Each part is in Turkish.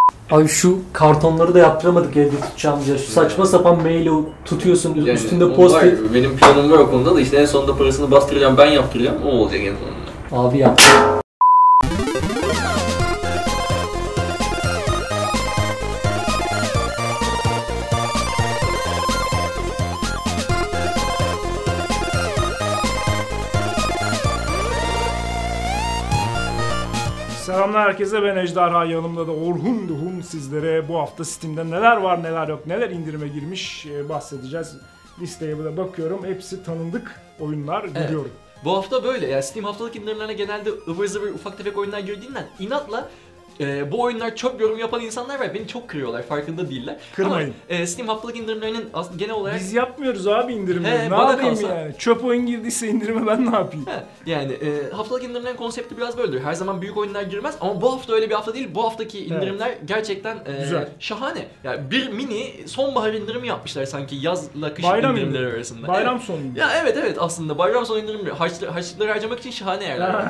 Ay şu kartonları da yaptıramadık evde tutacağım diye. Şu saçma sapan maili tutuyorsun Yani üstünde post-it. benim planım var o konuda da işte en sonunda parasını bastıracağım, ben yaptıracağım, o olacak en sonunda. Abi yap. Selamlar herkese, ben Ejderha, yanımda da Orhun Duhun. Sizlere bu hafta Steam'de neler var neler yok, neler indirime girmiş bahsedeceğiz. Listeye de bakıyorum, hepsi tanındık oyunlar görüyorum. Bu hafta böyle, yani Steam haftalık indirimlerine genelde ıvır zıvır ufak tefek oyunlar girdiğinden inatla bu oyunlar çok yorum yapan insanlar var, beni çok kırıyorlar, farkında değiller. Kırmayın. Ama Steam haftalık indirimlerinin genel olarak... Biz yapmıyoruz abi indirimleri, ne bana yapayım kalsa. yani? Çöp oyun girdiyse indirime ben ne yapayım? Yani haftalık indirimlerin konsepti biraz böyledir. Her zaman büyük oyunlar girmez ama bu hafta öyle bir hafta değil. Bu haftaki indirimler gerçekten şahane. Yani bir mini sonbahar indirimi yapmışlar sanki yazla kış indirimleri arasında. Bayram sonu indirimi. Ya evet aslında bayram sonu indirimi. Harçlıkları harcamak için şahane yerler.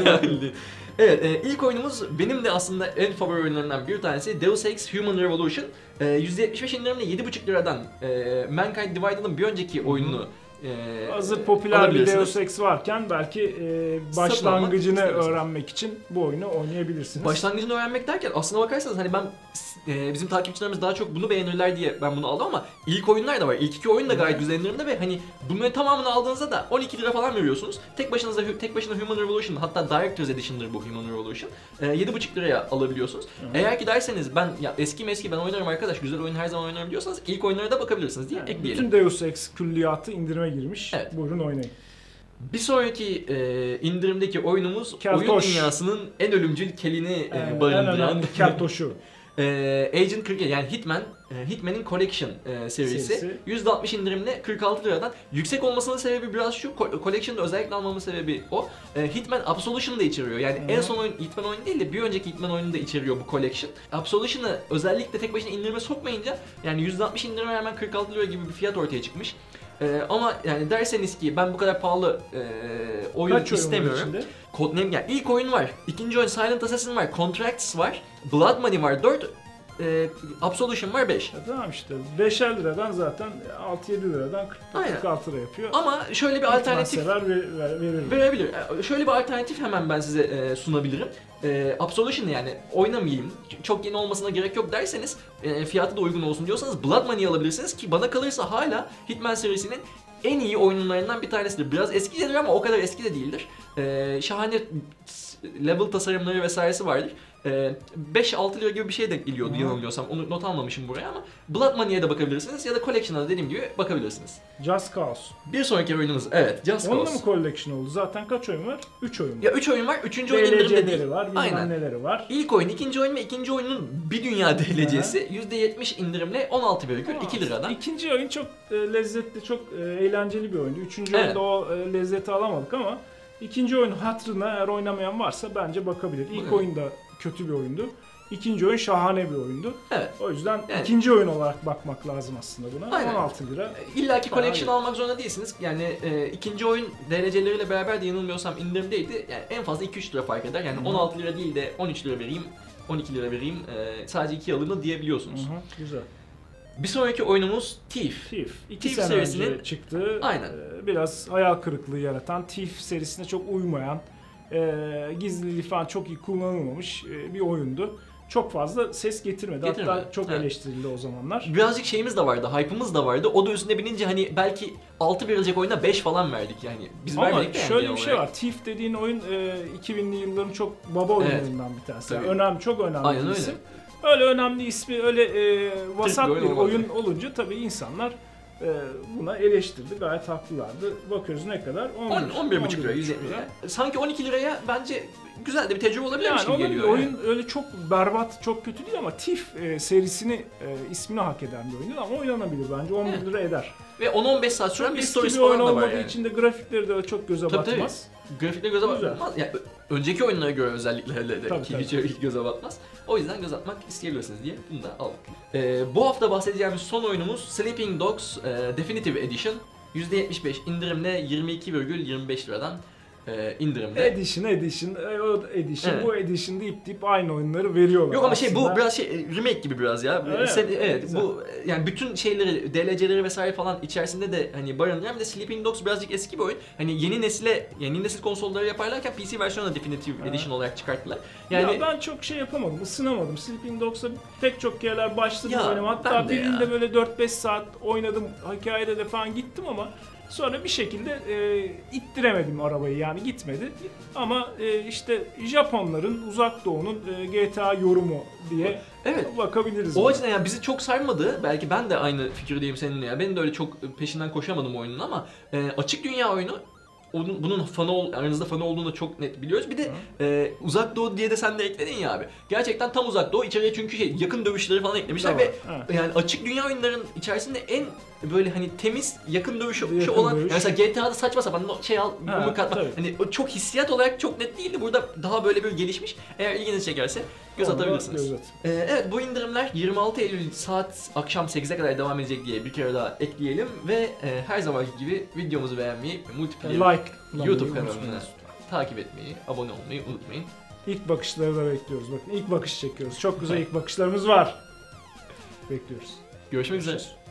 Evet, ilk oyunumuz benim de aslında en favori oyunlarımdan bir tanesi, Deus Ex Human Revolution. %75 indirimle 7,5 liradan Mankind Divided'ın bir önceki oyununu hazır popüler bir Deus Ex varken belki başlangıcını öğrenmek için bu oyunu oynayabilirsiniz. Başlangıcını öğrenmek derken aslına bakarsanız hani ben bizim takipçilerimiz daha çok bunu beğenirler diye ben bunu aldım ama ilk oyunlar da var. İlk iki oyun da gayet güzel indirimde ve hani bunların tamamını aldığınızda da 12 lira falan veriyorsunuz. Tek başına Human Revolution, hatta Director's Edition'dır bu Human Revolution. 7,5 liraya alabiliyorsunuz. Eğer ki derseniz ben ya eski ben oynarım arkadaş, güzel oyun her zaman oynarım diyorsanız ilk oyunlara da bakabilirsiniz diye ekleyelim. Bütün Deus Ex külliyatı indirime girmiş. Evet. Buyurun oynayın. Bir sonraki indirimdeki oyunumuz oyun dünyasının en ölümcül kelini barındıran Keltoşu. Agent 47, yani Hitman'in Collection serisi. %60 indirimle 46 liradan. Yüksek olmasının sebebi biraz şu, Collection'da özellikle almamın sebebi o. Hitman Absolution'ı da içeriyor. Yani en son oyun Hitman oyunu değil de bir önceki Hitman oyunu da içeriyor bu Collection. Absolution'ı özellikle tek başına indirime sokmayınca yani %60 indirime hemen 46 lira gibi bir fiyat ortaya çıkmış. Ama yani derseniz ki ben bu kadar pahalı oyun istemiyorum. Yani ilk oyun var, ikinci oyun Silent Assassin var, Contracts var, Blood Money var 4, Absolution var 5. Tamam işte 5'er liradan zaten 6-7 liradan 46 lira yapıyor. Ama şöyle bir alternatif verebilir. Şöyle bir alternatif hemen ben size sunabilirim. Absolution'ı yani oynamayayım, çok yeni olmasına gerek yok derseniz, fiyatı da uygun olsun diyorsanız Blood Money alabilirsiniz ki bana kalırsa hala Hitman serisinin en iyi oyunlarından bir tanesidir. Biraz eski gelir ama o kadar eski de değildir. Şahane level tasarımları vesairesi vardır. 5-6 lira gibi bir şey denk geliyordu yanılmıyorsam. Onu not almamışım buraya ama Blood Money'e de bakabilirsiniz ya da Collection'a da dediğim gibi bakabilirsiniz. Just Cause. Bir sonraki oyunumuz Just Cause. Onda mı Collection oldu? Zaten kaç oyun var? 3 oyun var. Ya 3 oyun var. 3. oyun indirimde değil. Var, bilmem neleri var. İlk oyun, ikinci oyun ve ikinci oyunun bir dünya DLC'si %70 indirimle 16,2 liradan. İkinci oyun çok lezzetli, çok eğlenceli bir oyundu. Üçüncü oyunda o lezzeti alamadık ama ikinci oyun hatırına eğer oynamayan varsa bence bakabilir. İlk oyun da kötü bir oyundu. İkinci oyun şahane bir oyundu. Evet. O yüzden ikinci oyun olarak bakmak lazım aslında buna. Aynen. 16 lira. İlla ki Collection almak zorunda değilsiniz. Yani ikinci oyun DLC'leriyle beraber de yanılmıyorsam indirimdeydi. Yani en fazla 2-3 lira fark eder. Yani 16 lira değil de 13 lira vereyim, 12 lira vereyim, sadece 2 alayım diyebiliyorsunuz. Güzel. Bir sonraki oyunumuz Thief. İki sene önce çıktı. Aynen. Biraz hayal kırıklığı yaratan, Thief serisine çok uymayan, gizliliği falan çok iyi kullanılmamış bir oyundu. Çok fazla ses getirmedi. Hatta çok eleştirildi o zamanlar. Birazcık şeyimiz de vardı, hype'ımız da vardı. O da üstüne binince hani belki 6 verilecek oyuna 5 falan verdik yani. Biz ama şöyle bir şey var. Thief dediğin oyun 2000'li yılların çok baba oyunlarından bir tanesi. Çok önemli bir isim. Öyle önemli ismi, öyle vasat bir oyun olunca tabii insanlar buna eleştirdi. Gayet haklılardı. Bakıyoruz ne kadar? 11,5 lira, 170 lira. Sanki 12 liraya bence güzel de bir tecrübe olabilirmiş gibi geliyor. Oyun öyle çok berbat, çok kötü değil ama Thief serisini ismini hak eden bir oyun ama oynanabilir bence. 11 lira eder. Ve 10-15 saat süren bir storiesi falan da var. Olmadığı için de grafikleri de çok göze batmaz. Grafikleri göze batmaz. Yani önceki oyunlara göre özellikle hiç göze batmaz. O yüzden göz atmak isteyebilirsiniz diye bunu da aldık. Bu hafta bahsedeceğimiz son oyunumuz Sleeping Dogs Definitive Edition. %75 indirimle 22,25 liradan. indirimde. Edition, o edition, Evet. bu edition deyip aynı oyunları veriyorlar. Yok ama aslında. bu biraz remake gibi biraz ya. Evet, güzel. bu yani bütün şeyleri, DLC'leri vesaire falan içerisinde de hani barındıran, bir de Sleeping Dogs birazcık eski bir oyun. Hani yeni nesil konsolları yaparlarken PC versiyonu da Definitive Edition olarak çıkarttılar. Yani ya ben çok şey yapamadım, ısınamadım. Sleeping Dogs'a pek çok kereler başladım Ya, oynamaya. ben Hatta de birinde ya. böyle 4-5 saat oynadım, hikayede de falan gittim ama sonra bir şekilde ittiremedim arabayı, yani gitmedi. Ama işte Japonların, Uzak Doğu'nun GTA yorumu diye evet. bakabiliriz. O buna. açıdan yani bizi çok sarmadı. Belki ben de aynı fikirdeyim seninle ya. Ben de öyle çok peşinden koşamadım oyunun ama açık dünya oyunu, bunun aranızda fanı olduğunu da çok net biliyoruz. Bir de Uzak Doğu diye de sen de ekledin ya abi. Gerçekten tam Uzak Doğu içeriye, çünkü yakın dövüşleri falan eklemişler Tamam, ve evet. yani açık dünya oyunların içerisinde en böyle hani temiz yakın dövüş Yakın olan, dövüş. yani mesela GTA'da saçma sapan şey al, Ha, yumruk atma. tabii. Hani o çok hissiyat olarak çok net değildi. Burada daha böyle bir gelişmiş. Eğer ilginizi çekerse göz Onu da atabilirsiniz. göz at. Evet, bu indirimler 26 Eylül saat akşam 8'e kadar devam edecek diye bir kere daha ekleyelim ve her zamanki gibi videomuzu beğenmeyi ve Multiplayer Like YouTube unutmayın. kanalını takip etmeyi, abone olmayı unutmayın. İlk bakışları da bekliyoruz. Bakın ilk bakış çekiyoruz. Çok güzel ilk bakışlarımız var. Bekliyoruz. Görüşmek üzere.